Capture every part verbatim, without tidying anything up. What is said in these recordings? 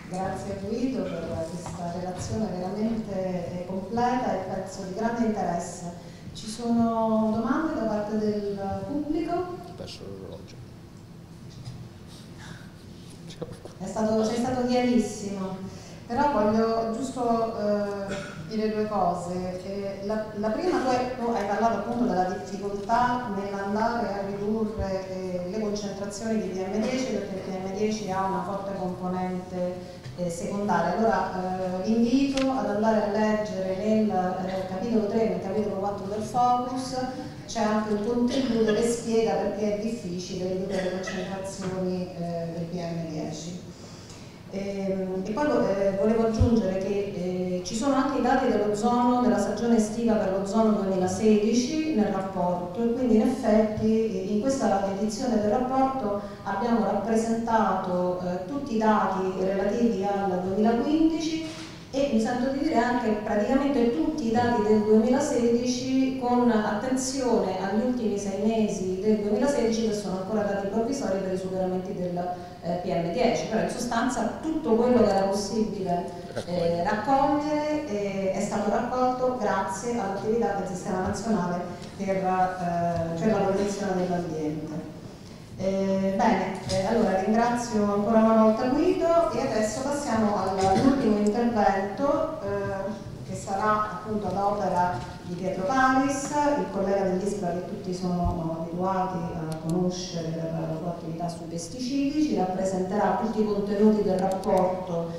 Grazie a Guido per questa relazione veramente completa e penso di grande interesse. Ci sono domande da parte del pubblico? Perso l'orologio. È stato, sei stato chiarissimo, però voglio giusto eh, dire due cose. Eh, la, la prima, tu, tu hai parlato appunto della difficoltà nell'andare a ridurre eh, le concentrazioni di P M dieci, perché il P M dieci ha una forte componente eh, secondaria. Allora vi eh, invito ad andare a leggere nel eh, capitolo tre, nel capitolo quattro del Focus, c'è anche un contributo che spiega perché è difficile ridurre le concentrazioni eh, del P M dieci. E, e poi eh, volevo aggiungere che eh, ci sono anche i dati dell'ozono, della stagione estiva per l'ozono duemilasedici nel rapporto, e quindi in effetti in questa edizione del rapporto abbiamo rappresentato eh, tutti i dati relativi al duemilaquindici e mi sento di dire anche praticamente tutti i dati del duemilasedici, con attenzione agli ultimi sei mesi del duemilasedici che sono ancora dati provvisori per i superamenti del eh, P M dieci, però in sostanza tutto quello che era possibile eh, raccogliere eh, è stato raccolto grazie all'attività del Sistema Nazionale per, eh, per la protezione dell'ambiente. Eh, bene, eh, allora ringrazio ancora una volta Guido e adesso passiamo all'ultimo intervento eh, che sarà appunto ad opera di Pietro Paris, il collega dell'ISPRA che tutti sono abituati a conoscere per la sua attività sui pesticidi. Ci rappresenterà tutti i contenuti del rapporto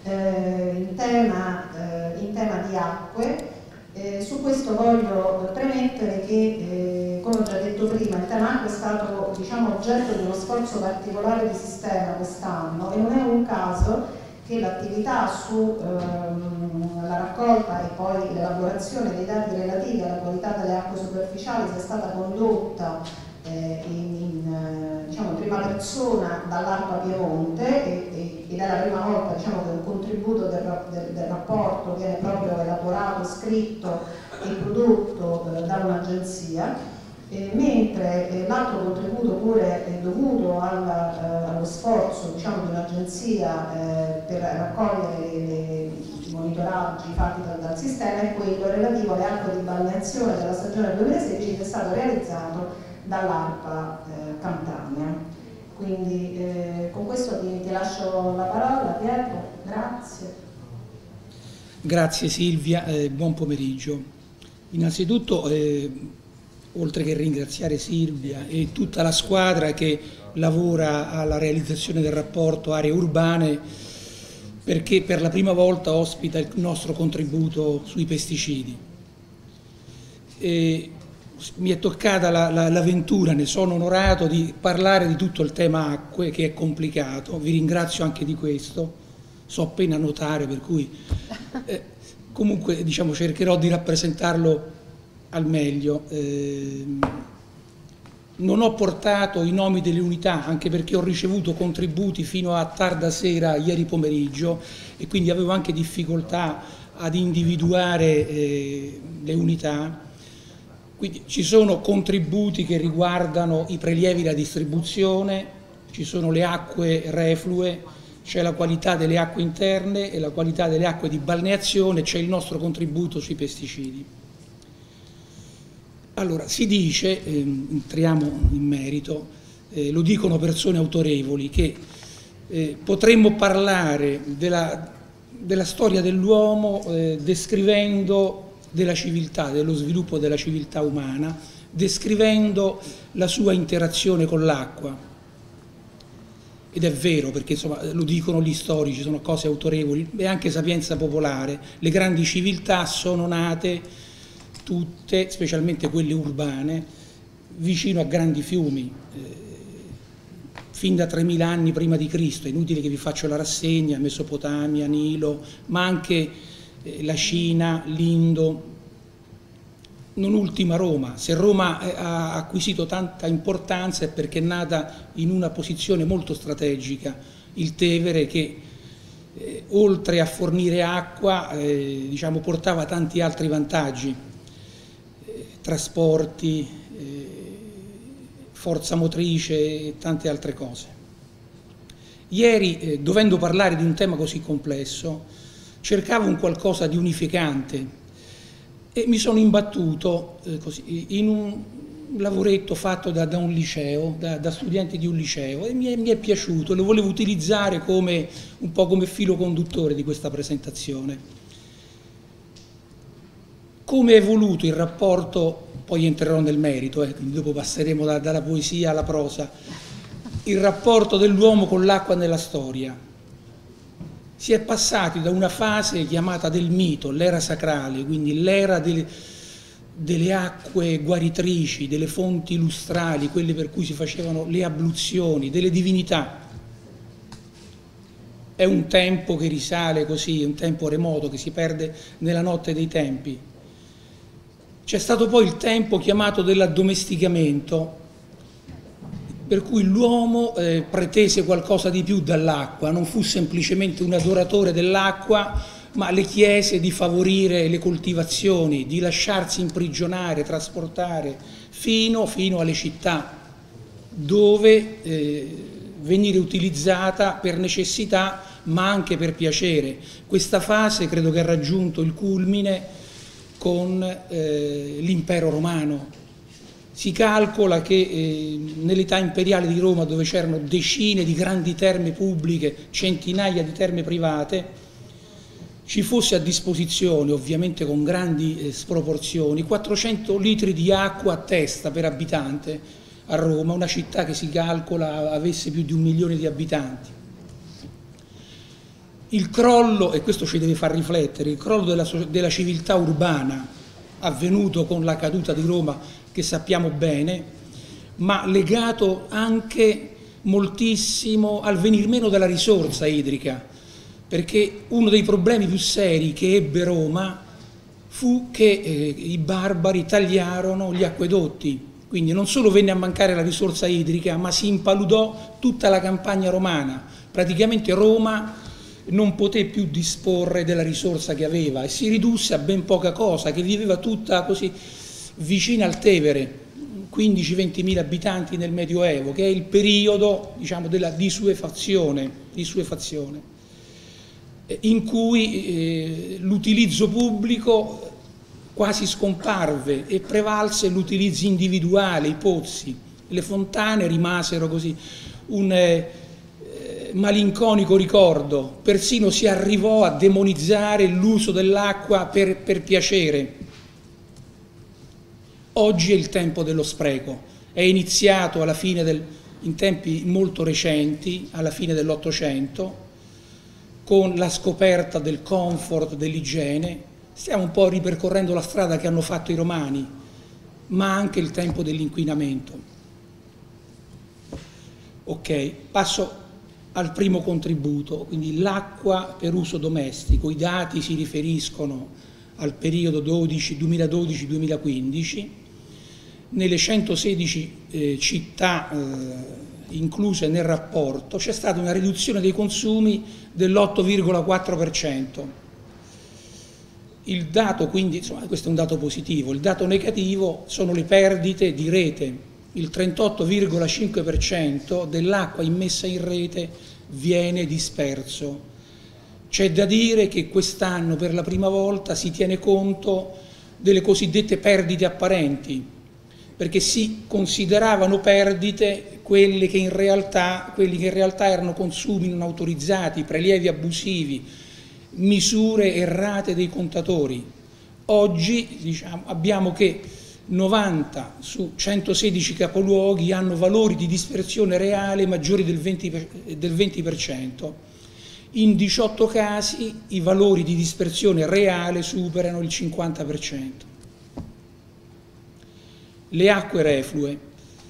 eh, in, tema, eh, in tema di acque. Eh, su questo voglio premettere che, eh, come ho già detto prima, il tema acqua è stato, diciamo, oggetto di uno sforzo particolare di sistema quest'anno, e non è un caso che l'attività sulla ehm, raccolta e poi l'elaborazione dei dati relativi alla qualità delle acque superficiali sia stata condotta eh, in, in, diciamo, in prima persona dall'ARPA Piemonte, e, e, ed è la prima volta, diciamo, che un contributo del, del, del rapporto viene proprio elaborato, scritto e prodotto eh, da un'agenzia. Eh, mentre eh, l'altro contributo pure è dovuto al, eh, allo sforzo, diciamo, di un'agenzia eh, per raccogliere le, le, i monitoraggi fatti dal, dal sistema, è quello relativo alle acque di balneazione della stagione duemilasedici, che è stato realizzato dall'ARPA eh, Campania. Quindi eh, con questo ti, ti lascio la parola, Pietro, grazie. Grazie Silvia, eh, buon pomeriggio. Innanzitutto eh, oltre che ringraziare Silvia e tutta la squadra che lavora alla realizzazione del rapporto Aree Urbane, perché per la prima volta ospita il nostro contributo sui pesticidi. E mi è toccata l'avventura, ne sono onorato, di parlare di tutto il tema acque, che è complicato. Vi ringrazio anche di questo, so appena notare, per cui eh, comunque, diciamo, cercherò di rappresentarlo al meglio. Eh, non ho portato i nomi delle unità, anche perché ho ricevuto contributi fino a tarda sera ieri pomeriggio, e quindi avevo anche difficoltà ad individuare eh, le unità. Quindi ci sono contributi che riguardano i prelievi da distribuzione, ci sono le acque reflue, c'è la qualità delle acque interne e la qualità delle acque di balneazione, c'è il nostro contributo sui pesticidi. Allora, si dice, eh, entriamo in merito, eh, lo dicono persone autorevoli, che eh, potremmo parlare della, della storia dell'uomo eh, descrivendo della civiltà, dello sviluppo della civiltà umana, descrivendo la sua interazione con l'acqua. Ed è vero, perché insomma lo dicono gli storici, sono cose autorevoli, e anche sapienza popolare. Le grandi civiltà sono nate tutte, specialmente quelle urbane, vicino a grandi fiumi, eh, fin da tremila anni prima di Cristo. È inutile che vi faccio la rassegna: Mesopotamia, Nilo, ma anche eh, la Cina, l'Indo, non ultima Roma. Se Roma ha acquisito tanta importanza è perché è nata in una posizione molto strategica, il Tevere, che eh, oltre a fornire acqua eh, diciamo, portava tanti altri vantaggi, eh, trasporti, eh, forza motrice e tante altre cose. Ieri, eh, dovendo parlare di un tema così complesso, cercavo un qualcosa di unificante e mi sono imbattuto eh, così, in un lavoretto fatto da, da un liceo, da, da studenti di un liceo, e mi è, mi è piaciuto, lo volevo utilizzare come, un po' come filo conduttore di questa presentazione. Come è evoluto il rapporto, poi entrerò nel merito, eh, quindi dopo passeremo da, dalla poesia alla prosa, il rapporto dell'uomo con l'acqua nella storia. Si è passati da una fase chiamata del mito, l'era sacrale, quindi l'era delle, delle acque guaritrici, delle fonti lustrali, quelle per cui si facevano le abluzioni, delle divinità. È un tempo che risale così, è un tempo remoto che si perde nella notte dei tempi. C'è stato poi il tempo chiamato dell'addomesticamento, per cui l'uomo eh, pretese qualcosa di più dall'acqua, non fu semplicemente un adoratore dell'acqua, ma le chiese di favorire le coltivazioni, di lasciarsi imprigionare, trasportare fino, fino alle città, dove eh, venire utilizzata per necessità, ma anche per piacere. Questa fase credo che ha raggiunto il culmine con eh, l'impero romano. Si calcola che eh, nell'età imperiale di Roma, dove c'erano decine di grandi terme pubbliche, centinaia di terme private, ci fosse a disposizione, ovviamente con grandi eh, sproporzioni, quattrocento litri di acqua a testa per abitante a Roma, una città che si calcola avesse più di un milione di abitanti. Il crollo, e questo ci deve far riflettere, il crollo della, della civiltà urbana avvenuto con la caduta di Roma, che sappiamo bene, ma legato anche moltissimo al venir meno della risorsa idrica, perché uno dei problemi più seri che ebbe Roma fu che eh, i barbari tagliarono gli acquedotti, quindi non solo venne a mancare la risorsa idrica, ma si impaludò tutta la campagna romana. Praticamente Roma non poté più disporre della risorsa che aveva e si ridusse a ben poca cosa, che viveva tutta così vicina al Tevere, quindici ventimila abitanti nel Medioevo, che è il periodo, diciamo, della disuefazione, disuefazione in cui eh, l'utilizzo pubblico quasi scomparve e prevalse l'utilizzo individuale, i pozzi, le fontane rimasero così un eh, malinconico ricordo, persino si arrivò a demonizzare l'uso dell'acqua per, per piacere. Oggi è il tempo dello spreco, è iniziato alla fine del, in tempi molto recenti, alla fine dell'Ottocento, con la scoperta del comfort, dell'igiene. Stiamo un po' ripercorrendo la strada che hanno fatto i romani, ma anche il tempo dell'inquinamento. Ok, passo al primo contributo, quindi l'acqua per uso domestico. I dati si riferiscono al periodo duemiladodici duemilaquindici. Nelle centosedici eh, città eh, incluse nel rapporto c'è stata una riduzione dei consumi dell'otto virgola quattro per cento. Il dato, quindi, insomma, questo è un dato positivo. Il dato negativo sono le perdite di rete. Il trentotto virgola cinque per cento dell'acqua immessa in rete viene disperso. C'è da dire che quest'anno per la prima volta si tiene conto delle cosiddette perdite apparenti, perché si consideravano perdite quelle che in realtà, quelli che in realtà erano consumi non autorizzati, prelievi abusivi, misure errate dei contatori. Oggi diciamo, abbiamo che novanta su centosedici capoluoghi hanno valori di dispersione reale maggiori del venti per cento. In diciotto casi i valori di dispersione reale superano il cinquanta per cento. Le acque reflue.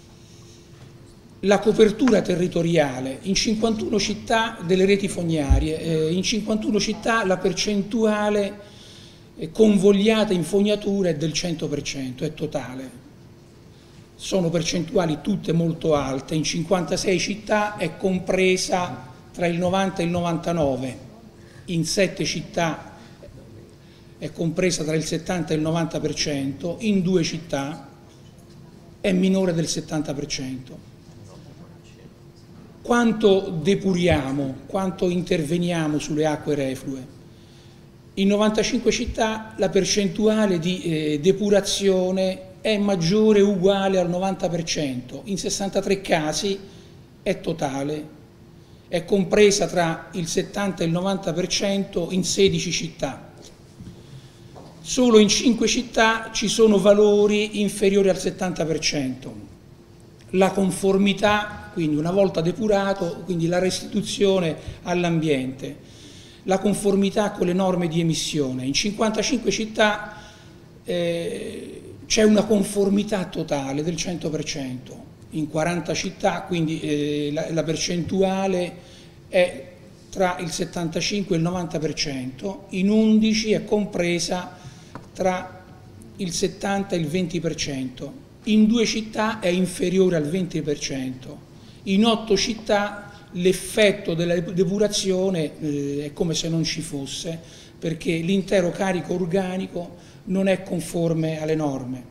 La copertura territoriale. In cinquantuno città delle reti fognarie, eh, in cinquantuno città la percentuale convogliata in fognatura è del cento per cento, è totale. Sono percentuali tutte molto alte, in cinquantasei città è compresa tra il novanta e il novantanove, in sette città è compresa tra il settanta e il novanta per cento, in due città è minore del settanta per cento. quanto depuriamo, quanto interveniamo sulle acque reflue? In novantacinque città la percentuale di eh, depurazione è maggiore o uguale al novanta per cento, in sessantatré casi è totale, è compresa tra il settanta e il novanta per cento in sedici città. Solo in cinque città ci sono valori inferiori al settanta per cento. La conformità, quindi una volta depurato, quindi la restituzione all'ambiente, la conformità con le norme di emissione. In cinquantacinque città eh, c'è una conformità totale del cento per cento, in quaranta città quindi eh, la, la percentuale è tra il settantacinque e il novanta per cento, in undici è compresa tra il settanta e il venti per cento. In due città è inferiore al venti per cento, in otto città l'effetto della depurazione eh, è come se non ci fosse, perché l'intero carico organico non è conforme alle norme.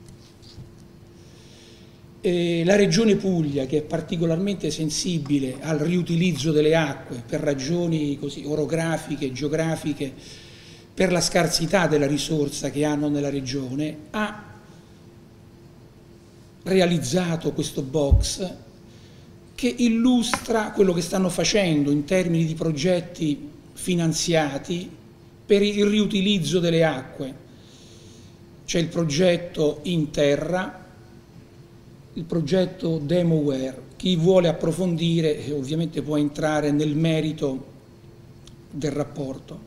E la Regione Puglia, che è particolarmente sensibile al riutilizzo delle acque per ragioni così orografiche, geografiche, per la scarsità della risorsa che hanno nella regione, ha realizzato questo box che illustra quello che stanno facendo in termini di progetti finanziati per il riutilizzo delle acque. C'è il progetto In Terra, il progetto Demoware. Chi vuole approfondire ovviamente può entrare nel merito del rapporto.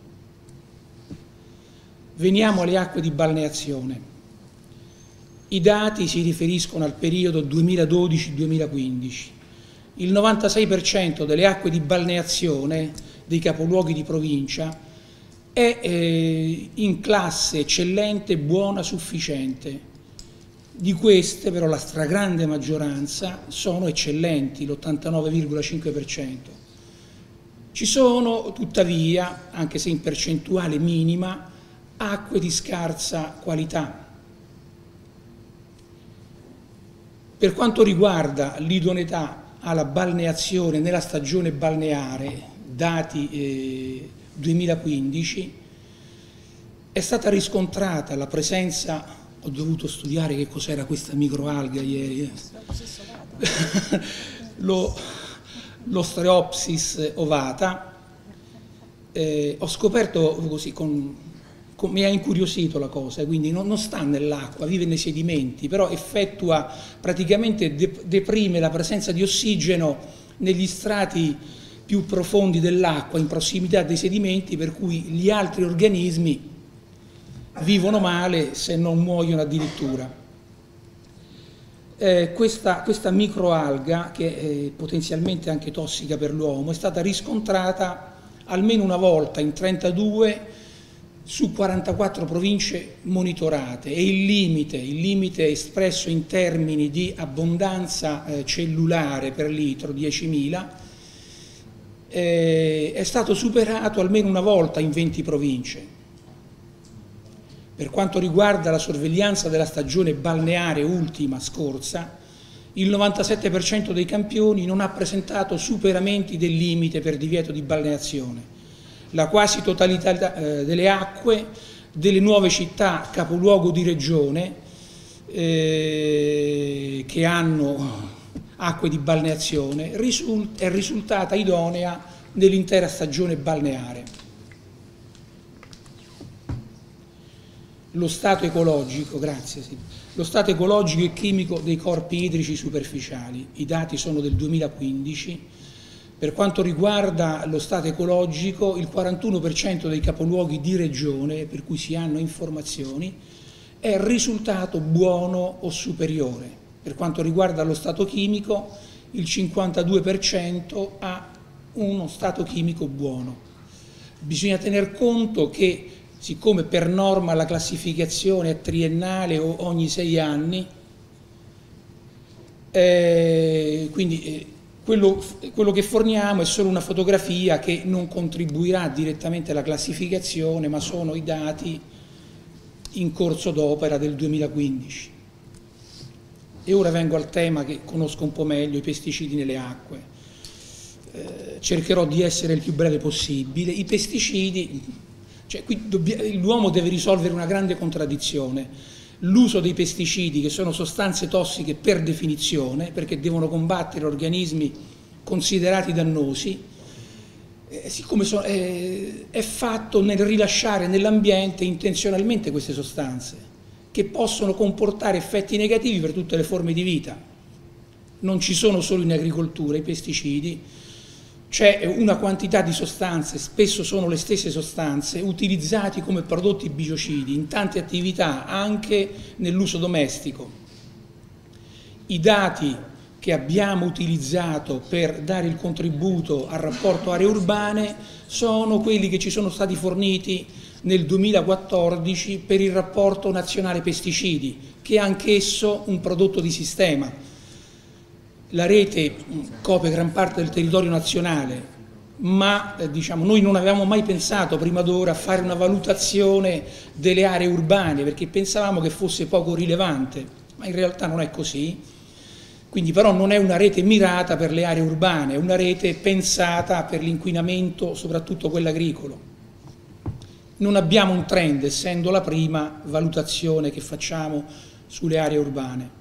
Veniamo alle acque di balneazione. I dati si riferiscono al periodo duemiladodici duemilaquindici. Il novantasei per cento delle acque di balneazione dei capoluoghi di provincia è eh, in classe eccellente, buona, sufficiente. Di queste però la stragrande maggioranza sono eccellenti, l'ottantanove virgola cinque per cento. Ci sono tuttavia, anche se in percentuale minima, acque di scarsa qualità. Per quanto riguarda l'idoneità alla balneazione nella stagione balneare, dati eh, duemilaquindici, è stata riscontrata la presenza, ho dovuto studiare che cos'era questa microalga ieri, lo, lo Stereopsis ovata, eh, ho scoperto così con... mi ha incuriosito la cosa, quindi non, non sta nell'acqua, vive nei sedimenti, però effettua praticamente, de, deprime la presenza di ossigeno negli strati più profondi dell'acqua, in prossimità dei sedimenti, per cui gli altri organismi vivono male, se non muoiono addirittura. Eh, questa, questa microalga, che è potenzialmente anche tossica per l'uomo, è stata riscontrata almeno una volta in trentadue su quarantaquattro province monitorate, e il limite, il limite espresso in termini di abbondanza eh, cellulare per litro, diecimila, eh, è stato superato almeno una volta in venti province. Per quanto riguarda la sorveglianza della stagione balneare ultima scorsa, il novantasette per cento dei campioni non ha presentato superamenti del limite per divieto di balneazione. La quasi totalità eh, delle acque delle nuove città capoluogo di regione eh, che hanno acque di balneazione risult- è risultata idonea nell'intera stagione balneare. Lo stato ecologico, grazie, sì. Lo stato ecologico e chimico dei corpi idrici superficiali. I dati sono del duemilaquindici. Per quanto riguarda lo stato ecologico, il quarantuno per cento dei capoluoghi di regione, per cui si hanno informazioni, è risultato buono o superiore. Per quanto riguarda lo stato chimico, il cinquantadue per cento ha uno stato chimico buono. Bisogna tener conto che, siccome per norma la classificazione è triennale o ogni sei anni, eh, quindi eh, quello, quello che forniamo è solo una fotografia che non contribuirà direttamente alla classificazione, ma sono i dati in corso d'opera del duemilaquindici. E ora vengo al tema che conosco un po' meglio, i pesticidi nelle acque. eh, cercherò di essere il più breve possibile. I pesticidi, cioè qui l'uomo deve risolvere una grande contraddizione: l'uso dei pesticidi, che sono sostanze tossiche per definizione, perché devono combattere organismi considerati dannosi, eh, siccome so, eh, è fatto nel rilasciare nell'ambiente intenzionalmente queste sostanze, che possono comportare effetti negativi per tutte le forme di vita. Non ci sono solo in agricoltura i pesticidi, c'è una quantità di sostanze, spesso sono le stesse sostanze, utilizzati come prodotti biocidi in tante attività, anche nell'uso domestico. I dati che abbiamo utilizzato per dare il contributo al rapporto aree urbane sono quelli che ci sono stati forniti nel duemilaquattordici per il rapporto nazionale pesticidi, che è anch'esso un prodotto di sistema. La rete copre gran parte del territorio nazionale, ma eh, diciamo, noi non avevamo mai pensato prima d'ora a fare una valutazione delle aree urbane, perché pensavamo che fosse poco rilevante, ma in realtà non è così. Quindi però non è una rete mirata per le aree urbane, è una rete pensata per l'inquinamento, soprattutto quello agricolo. Non abbiamo un trend, essendo la prima valutazione che facciamo sulle aree urbane.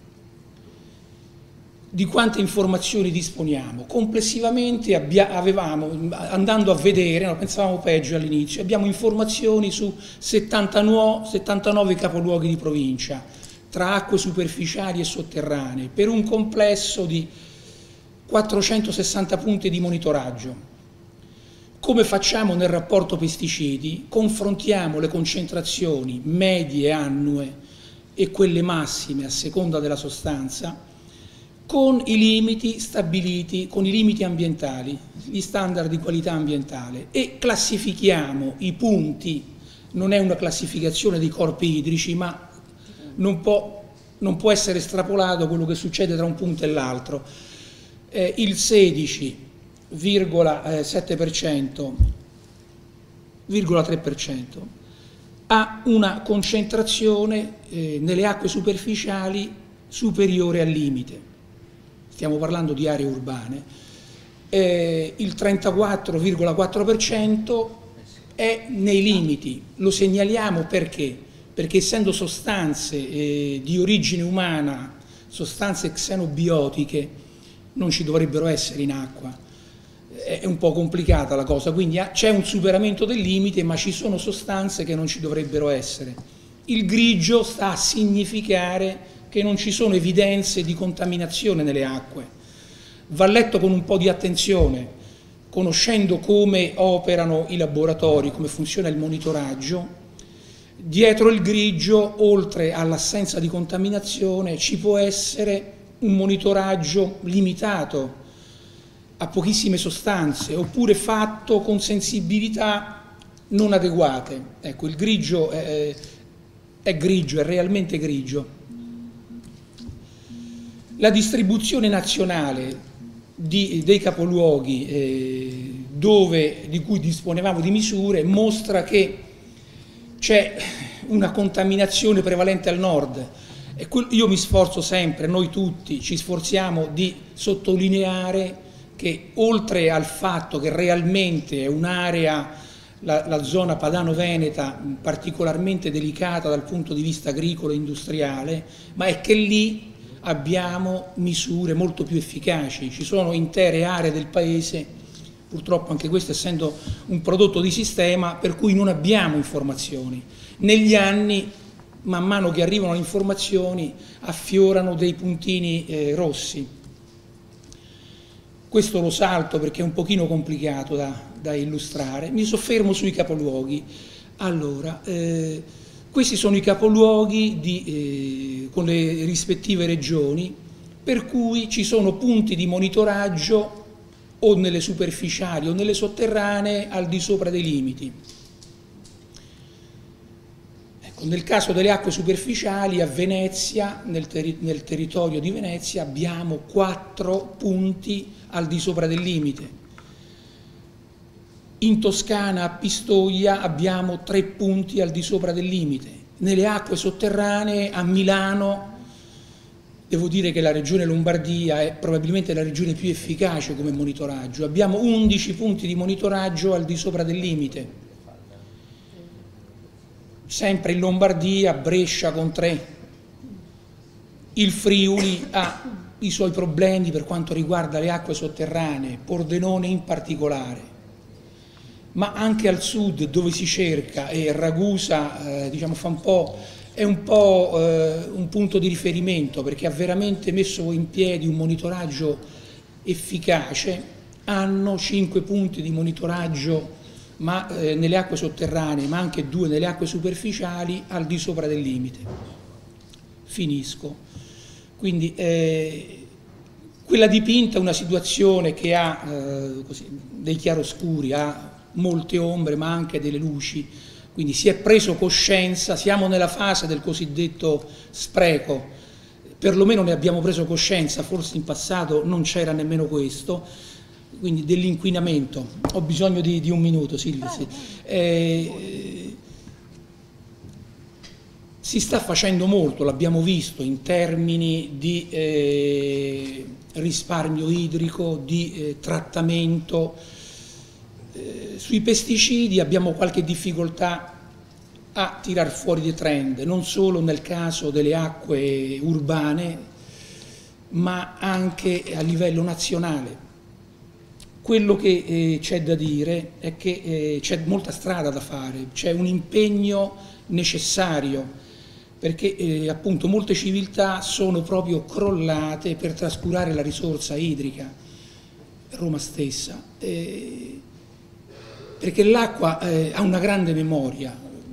Di quante informazioni disponiamo? Complessivamente avevamo, andando a vedere, no, pensavamo peggio all'inizio, abbiamo informazioni su settantanove, settantanove capoluoghi di provincia, tra acque superficiali e sotterranee, per un complesso di quattrocentosessanta punti di monitoraggio. Come facciamo nel rapporto pesticidi? Confrontiamo le concentrazioni medie annue e quelle massime a seconda della sostanza con i limiti stabiliti, con i limiti ambientali, gli standard di qualità ambientale, e classifichiamo i punti. Non è una classificazione dei corpi idrici, ma Non può, non può essere estrapolato quello che succede tra un punto e l'altro. Eh, il sedici virgola sette per cento, virgola tre per cento ha una concentrazione eh, nelle acque superficiali superiore al limite. Stiamo parlando di aree urbane. Eh, il trentaquattro virgola quattro per cento è nei limiti. Lo segnaliamo perché? Perché essendo sostanze eh, di origine umana, sostanze xenobiotiche, non ci dovrebbero essere in acqua. È un po' complicata la cosa, quindi c'è un superamento del limite, ma ci sono sostanze che non ci dovrebbero essere. Il grigio sta a significare che non ci sono evidenze di contaminazione nelle acque. Va letto con un po' di attenzione, conoscendo come operano i laboratori, come funziona il monitoraggio. Dietro il grigio, oltre all'assenza di contaminazione, ci può essere un monitoraggio limitato a pochissime sostanze, oppure fatto con sensibilità non adeguate. Ecco, il grigio è, è grigio, è realmente grigio. La distribuzione nazionale di, dei capoluoghi eh, dove, di cui disponevamo di misure mostra che c'è una contaminazione prevalente al nord. E io mi sforzo sempre, noi tutti ci sforziamo di sottolineare che oltre al fatto che realmente è un'area, la, la zona padano-veneta, particolarmente delicata dal punto di vista agricolo e industriale, ma è che lì abbiamo misure molto più efficaci. Ci sono intere aree del paese, purtroppo anche questo essendo un prodotto di sistema, per cui non abbiamo informazioni. Negli anni, man mano che arrivano le informazioni, affiorano dei puntini eh, rossi. Questo lo salto perché è un pochino complicato da, da illustrare. Mi soffermo sui capoluoghi. Allora, eh, questi sono i capoluoghi di, eh, con le rispettive regioni, per cui ci sono punti di monitoraggio o nelle superficiali o nelle sotterranee al di sopra dei limiti. Ecco, nel caso delle acque superficiali a Venezia, nel, teri nel territorio di Venezia, abbiamo quattro punti al di sopra del limite. In Toscana, a Pistoia, abbiamo tre punti al di sopra del limite. Nelle acque sotterranee, a Milano, devo dire che la Regione Lombardia è probabilmente la regione più efficace come monitoraggio. Abbiamo undici punti di monitoraggio al di sopra del limite. Sempre in Lombardia, Brescia con tre. Il Friuli ha i suoi problemi per quanto riguarda le acque sotterranee, Pordenone in particolare. Ma anche al sud, dove si cerca, e Ragusa eh, diciamo, fa un po'... è un po' eh, un punto di riferimento perché ha veramente messo in piedi un monitoraggio efficace, hanno cinque punti di monitoraggio ma, eh, nelle acque sotterranee, ma anche due nelle acque superficiali al di sopra del limite. Finisco. Quindi eh, quella dipinta è una situazione che ha eh, così, dei chiaroscuri, ha molte ombre ma anche delle luci. Quindi si è preso coscienza, siamo nella fase del cosiddetto spreco, perlomeno ne abbiamo preso coscienza, forse in passato non c'era nemmeno questo, quindi dell'inquinamento. Ho bisogno di, di un minuto, Silvia. Sì. Eh, si sta facendo molto, l'abbiamo visto, in termini di eh, risparmio idrico, di eh, trattamento. Sui pesticidi abbiamo qualche difficoltà a tirar fuori dei trend, non solo nel caso delle acque urbane, ma anche a livello nazionale. Quello che eh, c'è da dire è che eh, c'è molta strada da fare, c'è un impegno necessario, perché eh, appunto molte civiltà sono proprio crollate per trascurare la risorsa idrica, Roma stessa. Eh, perché l'acqua eh, ha una grande memoria.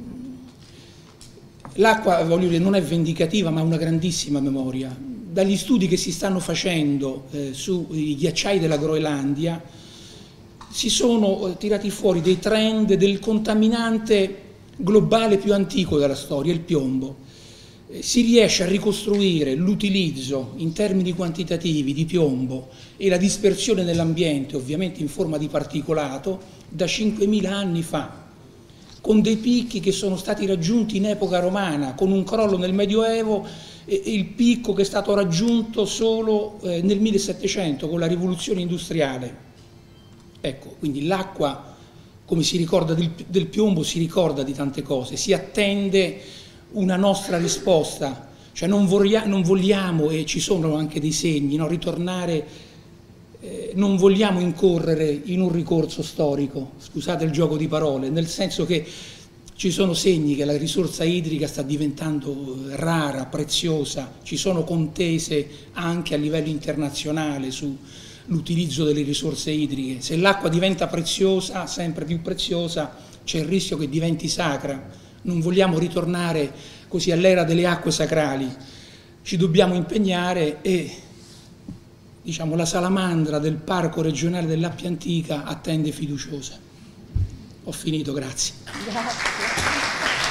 L'acqua, voglio dire, non è vendicativa, ma ha una grandissima memoria. Dagli studi che si stanno facendo eh, sui ghiacciai della Groenlandia si sono eh, tirati fuori dei trend del contaminante globale più antico della storia, il piombo. Eh, si riesce a ricostruire l'utilizzo in termini quantitativi di piombo e la dispersione nell'ambiente, ovviamente in forma di particolato, da cinquemila anni fa, con dei picchi che sono stati raggiunti in epoca romana, con un crollo nel Medioevo e il picco che è stato raggiunto solo eh, nel millesettecento con la rivoluzione industriale. Ecco, quindi l'acqua, come si ricorda del, del piombo, si ricorda di tante cose, si attende una nostra risposta, cioè non, voglia, non vogliamo, e ci sono anche dei segni, no, ritornare. Eh, non vogliamo incorrere in un ricorso storico, scusate il gioco di parole, nel senso che ci sono segni che la risorsa idrica sta diventando rara, preziosa, ci sono contese anche a livello internazionale sull'utilizzo delle risorse idriche. Se l'acqua diventa preziosa, sempre più preziosa, c'è il rischio che diventi sacra. Non vogliamo ritornare così all'era delle acque sacrali, ci dobbiamo impegnare e diciamo, la salamandra del Parco regionale dell'Appia Antica attende fiduciosa. Ho finito, grazie. Grazie.